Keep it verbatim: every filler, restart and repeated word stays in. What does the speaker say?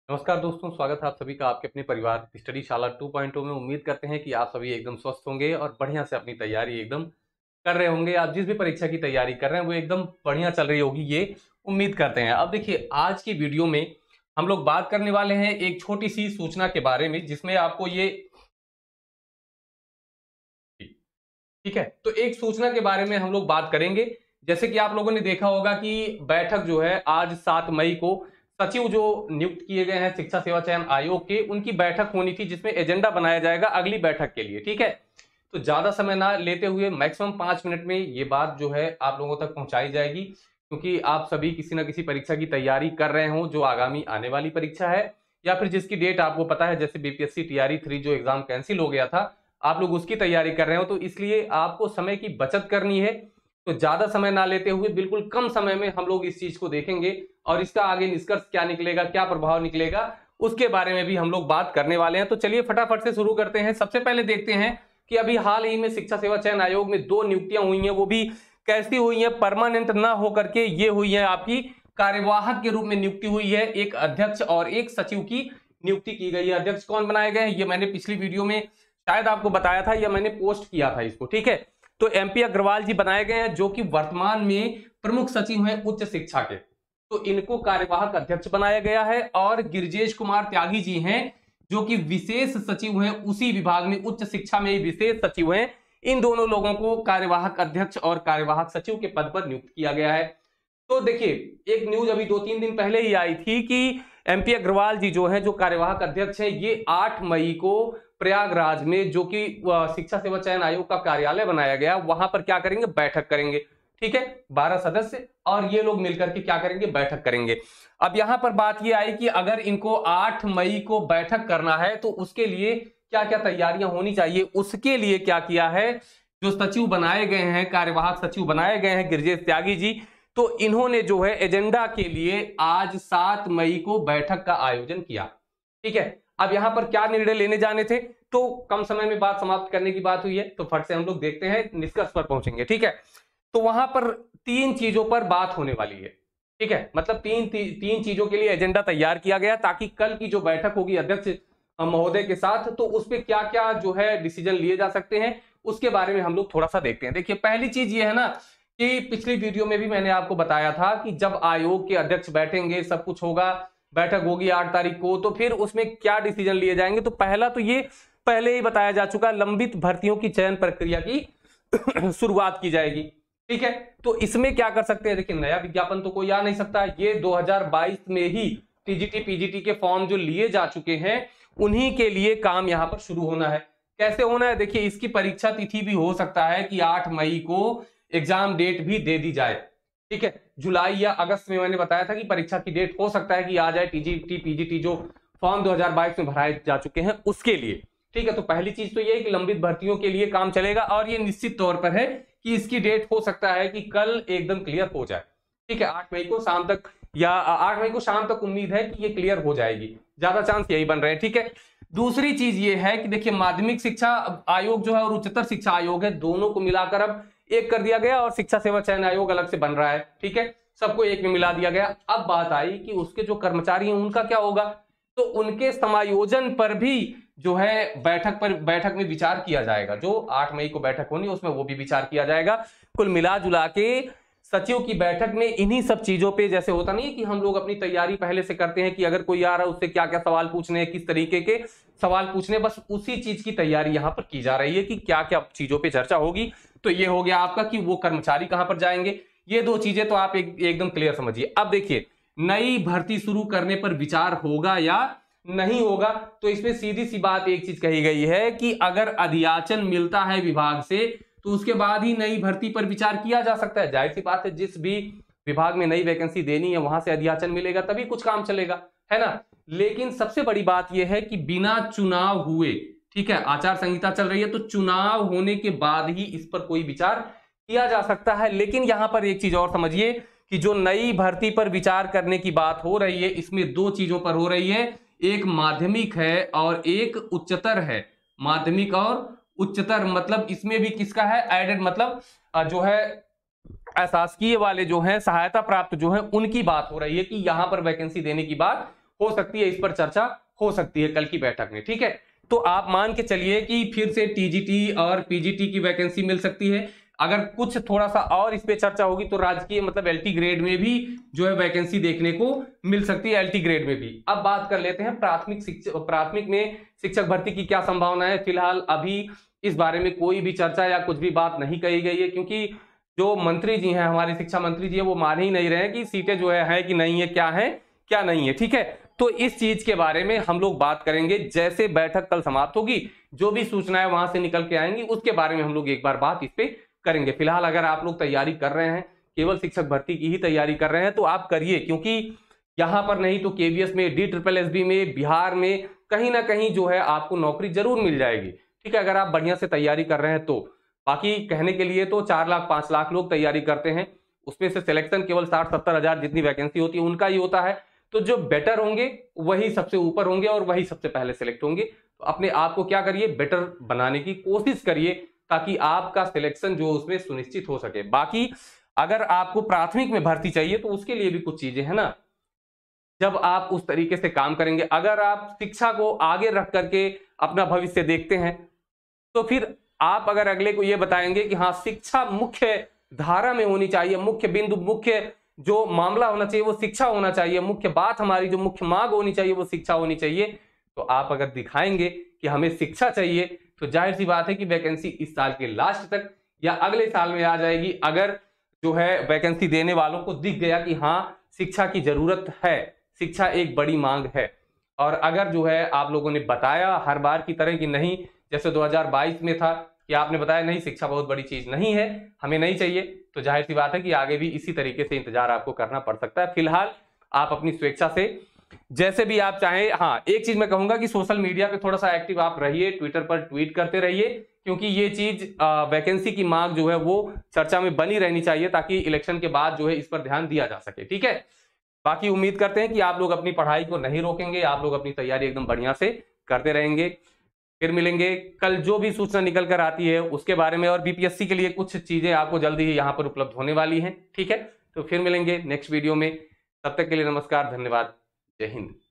नमस्कार दोस्तों, स्वागत है आप सभी का आपके अपने परिवार स्टडी शाला टू पॉइंट ओ में। उम्मीद करते हैं कि आप सभी एकदम स्वस्थ होंगे और बढ़िया से अपनी तैयारी एकदम कर रहे होंगे। आप जिस भी परीक्षा की तैयारी कर रहे हैं वो एकदम बढ़िया चल रही होगी, ये उम्मीद करते हैं। अब देखिए, आज की वीडियो में हम लोग बात करने वाले हैं एक छोटी सी सूचना के बारे में, जिसमें आपको ये ठीक है। तो एक सूचना के बारे में हम लोग बात करेंगे। जैसे कि आप लोगों ने देखा होगा कि बैठक जो है आज सात मई को सचिव जो नियुक्त किए गए हैं शिक्षा सेवा चयन आयोग के, उनकी बैठक होनी थी, जिसमें एजेंडा बनाया जाएगा अगली बैठक के लिए। ठीक है, तो ज्यादा समय ना लेते हुए मैक्सिमम पांच मिनट में ये बात जो है आप लोगों तक पहुंचाई जाएगी, क्योंकि आप सभी किसी ना किसी परीक्षा की तैयारी कर रहे हो जो आगामी आने वाली परीक्षा है, या फिर जिसकी डेट आपको पता है, जैसे बीपीएससी टीआरई थ्री जो एग्जाम कैंसिल हो गया था, आप लोग उसकी तैयारी कर रहे हो। तो इसलिए आपको समय की बचत करनी है। तो ज्यादा समय ना लेते हुए बिल्कुल कम समय में हम लोग इस चीज को देखेंगे और इसका आगे निष्कर्ष क्या निकलेगा, क्या प्रभाव निकलेगा, उसके बारे में भी हम लोग बात करने वाले हैं। तो चलिए फटाफट से शुरू करते हैं। सबसे पहले देखते हैं कि अभी हाल ही में शिक्षा सेवा चयन आयोग में दो नियुक्तियां हुई हैं, वो भी कैसी हुई हैं, परमानेंट ना होकर के ये हुई है आपकी कार्यवाहक के रूप में नियुक्ति हुई है। एक अध्यक्ष और एक सचिव की नियुक्ति की गई है। अध्यक्ष कौन बनाए गए हैं ये मैंने पिछली वीडियो में शायद आपको बताया था, या मैंने पोस्ट किया था इसको। ठीक है, तो एमपी अग्रवाल जी बनाए गए हैं, जो कि वर्तमान में प्रमुख सचिव हैं उच्च शिक्षा के। तो इनको कार्यवाहक अध्यक्ष बनाया गया है। और गिरिजेश कुमार त्यागी जी हैं, जो कि विशेष सचिव हैं उसी विभाग में, उच्च शिक्षा में विशेष सचिव हैं। इन दोनों लोगों को कार्यवाहक अध्यक्ष और कार्यवाहक सचिव के पद पर नियुक्त किया गया है। तो देखिए, एक न्यूज अभी दो तीन दिन पहले ही आई थी कि एमपी अग्रवाल जी जो है, जो कार्यवाहक अध्यक्ष है, ये आठ मई को प्रयागराज में, जो कि शिक्षा सेवा चयन आयोग का कार्यालय बनाया गया, वहां पर क्या करेंगे, बैठक करेंगे। ठीक है, बारह सदस्य और ये लोग मिलकर के क्या करेंगे, बैठक करेंगे। अब यहां पर बात ये आई कि अगर इनको आठ मई को बैठक करना है तो उसके लिए क्या क्या तैयारियां होनी चाहिए। उसके लिए क्या किया है, जो सचिव बनाए गए हैं, कार्यवाहक सचिव बनाए गए हैं गिरिजेश त्यागी जी, तो इन्होंने जो है एजेंडा के लिए आज सात मई को बैठक का आयोजन किया। ठीक है, अब यहां पर क्या निर्णय लेने जाने थे, तो कम समय में बात समाप्त करने की बात हुई है, तो फट से हम लोग देखते हैं, निष्कर्ष पर पहुंचेंगे। ठीक है, तो वहां पर तीन चीजों पर बात होने वाली है। ठीक है, मतलब तीन ती, तीन चीजों के लिए एजेंडा तैयार किया गया, ताकि कल की जो बैठक होगी अध्यक्ष महोदय के साथ, तो उस पर क्या क्या जो है डिसीजन लिए जा सकते हैं, उसके बारे में हम लोग थोड़ा सा देखते हैं। देखिए, पहली चीज ये है ना कि पिछली वीडियो में भी मैंने आपको बताया था कि जब आयोग के अध्यक्ष बैठेंगे, सब कुछ होगा, बैठक होगी आठ तारीख को, तो फिर उसमें क्या डिसीजन लिए जाएंगे। तो पहला तो ये पहले ही बताया जा चुका, लंबित भर्तियों की चयन प्रक्रिया की शुरुआत की जाएगी। ठीक है, तो इसमें क्या कर सकते हैं, देखिए नया विज्ञापन तो कोई आ नहीं सकता। ये दो हज़ार बाईस में ही टीजीटी पीजीटी के फॉर्म जो लिए जा चुके हैं, उन्हीं के लिए काम यहां पर शुरू होना है। कैसे होना है, देखिए इसकी परीक्षा तिथि भी हो सकता है कि आठ मई को एग्जाम डेट भी दे दी जाए। ठीक है, जुलाई या अगस्त में मैंने बताया था कि परीक्षा की डेट हो सकता है कि आ जाए, टीजीटी पीजीटी जो फॉर्म दो हज़ार बाईस में भराए जा चुके हैं उसके लिए। ठीक है, तो पहली चीज तो ये है कि लंबित भर्तियों के लिए काम चलेगा, और ये निश्चित तौर पर है कि इसकी डेट हो सकता है कि कल एकदम क्लियर हो जाए। ठीक है, आठ मई को शाम तक, या आठ मई को शाम तक उम्मीद है कि ये क्लियर हो जाएगी, ज्यादा चांस यही बन रहे हैं। ठीक है, दूसरी चीज ये है कि देखिए माध्यमिक शिक्षा आयोग जो है और उच्चतर शिक्षा आयोग है, दोनों को मिलाकर अब एक कर दिया गया, और शिक्षा सेवा चयन आयोग अलग से बन रहा है। ठीक है, सबको एक में मिला दिया गया। अब बात आई कि उसके जो कर्मचारी हैं उनका क्या होगा, तो उनके समायोजन पर भी जो है बैठक पर बैठक में विचार किया जाएगा। जो आठ मई को बैठक होनी उसमें वो भी विचार किया जाएगा। कुल मिला जुला के सचिव की बैठक में इन्हीं सब चीजों पे, जैसे होता नहीं है कि हम लोग अपनी तैयारी पहले से करते हैं कि अगर कोई आ रहा है उससे क्या क्या सवाल पूछने हैं, किस तरीके के सवाल पूछने, बस उसी चीज की तैयारी यहां पर की जा रही है कि क्या क्या चीजों पे चर्चा होगी। तो ये हो गया आपका कि वो कर्मचारी कहां पर जाएंगे। ये दो चीजें तो आप एक, एकदम क्लियर समझिए। अब देखिए, नई भर्ती शुरू करने पर विचार होगा या नहीं होगा, तो इसमें सीधी सी बात एक चीज कही गई है कि अगर अधियाचन मिलता है विभाग से, तो उसके बाद ही नई भर्ती पर विचार किया जा सकता है। जाहिर सी बात है, जिस भी विभाग में नई वैकेंसी देनी है वहां से अधियाचन मिलेगा तभी कुछ काम चलेगा, है ना। लेकिन सबसे बड़ी बात यह है कि बिना चुनाव हुए, ठीक है, आचार संहिता चल रही है, तो चुनाव होने के बाद ही इस पर कोई विचार किया जा सकता है। लेकिन यहां पर एक चीज और समझिए कि जो नई भर्ती पर विचार करने की बात हो रही है, इसमें दो चीजों पर हो रही है, एक माध्यमिक है और एक उच्चतर है। माध्यमिक और उच्चतर मतलब इसमें भी किसका है, एडेड, मतलब जो है अशासकीय वाले जो हैं, सहायता प्राप्त जो हैं, उनकी बात हो रही है कि यहां पर वैकेंसी देने की बात हो सकती है, इस पर चर्चा हो सकती है कल की बैठक में, ठीक है। तो आप मान के चलिए कि फिर से टीजीटी और पीजीटी की वैकेंसी मिल सकती है। अगर कुछ थोड़ा सा और इस पे चर्चा होगी तो राजकीय मतलब एलटी ग्रेड में भी जो है वैकेंसी देखने को मिल सकती है, एलटी ग्रेड में भी। अब बात कर लेते हैं प्राथमिक शिक्षक प्राथमिक में शिक्षक भर्ती की क्या संभावना है। फिलहाल अभी इस बारे में कोई भी चर्चा या कुछ भी बात नहीं कही गई है, क्योंकि जो मंत्री जी हैं, हमारे शिक्षा मंत्री जी है, वो मान ही नहीं रहे हैं कि सीटें जो है, है कि नहीं है, क्या है क्या नहीं है, ठीक है। तो इस चीज के बारे में हम लोग बात करेंगे जैसे बैठक कल समाप्त होगी, जो भी सूचनाएं वहां से निकल के आएंगी उसके बारे में हम लोग एक बार बात इस पे करेंगे। फिलहाल अगर आप लोग तैयारी कर रहे हैं, केवल शिक्षक भर्ती की ही तैयारी कर रहे हैं, तो आप करिए, क्योंकि यहां पर नहीं तो केवीएस में, डी ट्रिपल एस बी में, बिहार में कहीं ना कहीं जो है आपको नौकरी जरूर मिल जाएगी, ठीक है, अगर आप बढ़िया से तैयारी कर रहे हैं तो। बाकी कहने के लिए तो चार लाख पांच लाख लोग तैयारी करते हैं, उसमें से सिलेक्शन केवल साठ सत्तर हजार जितनी वैकेंसी होती है उनका ही होता है। तो जो बेटर होंगे वही सबसे ऊपर होंगे और वही सबसे पहले सिलेक्ट होंगे। तो अपने आप को क्या करिए, बेटर बनाने की कोशिश करिए, ताकि आपका सिलेक्शन जो उसमें सुनिश्चित हो सके। बाकी अगर आपको प्राथमिक में भर्ती चाहिए तो उसके लिए भी कुछ चीजें हैं ना, जब आप उस तरीके से काम करेंगे, अगर आप शिक्षा को आगे रख करके अपना भविष्य देखते हैं, तो फिर आप अगर अगले को यह बताएंगे कि हाँ शिक्षा मुख्य धारा में होनी चाहिए, मुख्य बिंदु, मुख्य जो मामला होना चाहिए वो शिक्षा होना चाहिए, मुख्य बात हमारी जो मुख्य मांग होनी चाहिए वो शिक्षा होनी चाहिए, तो आप अगर दिखाएंगे कि हमें शिक्षा चाहिए, तो जाहिर सी बात है कि वैकेंसी इस साल के लास्ट तक या अगले साल में आ जाएगी। अगर जो है वैकेंसी देने वालों को दिख गया कि हाँ शिक्षा की जरूरत है, शिक्षा एक बड़ी मांग है, और अगर जो है आप लोगों ने बताया हर बार की तरह कि नहीं, जैसे दो हज़ार बाईस में था कि आपने बताया नहीं शिक्षा बहुत बड़ी चीज नहीं है, हमें नहीं चाहिए, तो जाहिर सी बात है कि आगे भी इसी तरीके से इंतजार आपको करना पड़ सकता है। फिलहाल आप अपनी स्वेच्छा से जैसे भी आप चाहें, हाँ एक चीज मैं कहूंगा कि सोशल मीडिया पे थोड़ा सा एक्टिव आप रहिए, ट्विटर पर ट्वीट करते रहिए, क्योंकि ये चीज वैकेंसी की मांग जो है वो चर्चा में बनी रहनी चाहिए, ताकि इलेक्शन के बाद जो है इस पर ध्यान दिया जा सके, ठीक है। बाकी उम्मीद करते हैं कि आप लोग अपनी पढ़ाई को नहीं रोकेंगे, आप लोग अपनी तैयारी एकदम बढ़िया से करते रहेंगे। फिर मिलेंगे कल, जो भी सूचना निकल कर आती है उसके बारे में, और बीपीएससी के लिए कुछ चीजें आपको जल्दी ही यहाँ पर उपलब्ध होने वाली हैं, ठीक है। तो फिर मिलेंगे नेक्स्ट वीडियो में, तब तक के लिए नमस्कार, धन्यवाद, जय हिंद।